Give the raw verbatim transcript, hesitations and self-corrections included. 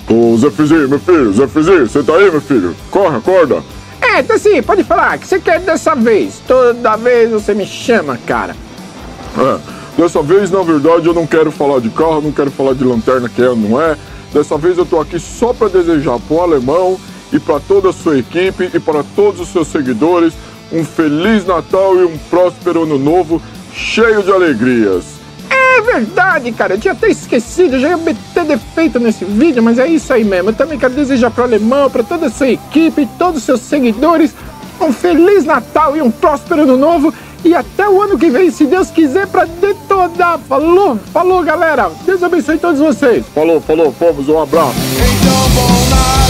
Ô, Zefizinho, meu filho, Zefizinho, você tá aí, meu filho? Corre, acorda. É, tá sim, pode falar, o que você quer dessa vez? Toda vez você me chama, cara. É, dessa vez, na verdade, eu não quero falar de carro, não quero falar de lanterna, que é ou não é. Dessa vez eu tô aqui só pra desejar pro Alemão e pra toda a sua equipe e para todos os seus seguidores um Feliz Natal e um próspero Ano Novo cheio de alegrias. É verdade, cara, eu tinha até esquecido, eu já ia meter defeito nesse vídeo, mas é isso aí mesmo. Eu também quero desejar pro Alemão, pra toda a sua equipe e todos os seus seguidores um Feliz Natal e um próspero Ano Novo e até o ano que vem, se Deus quiser, pra detonar. Falou, falou, galera. Deus abençoe todos vocês. Falou, falou, fomos, um abraço. Então, bom Natal.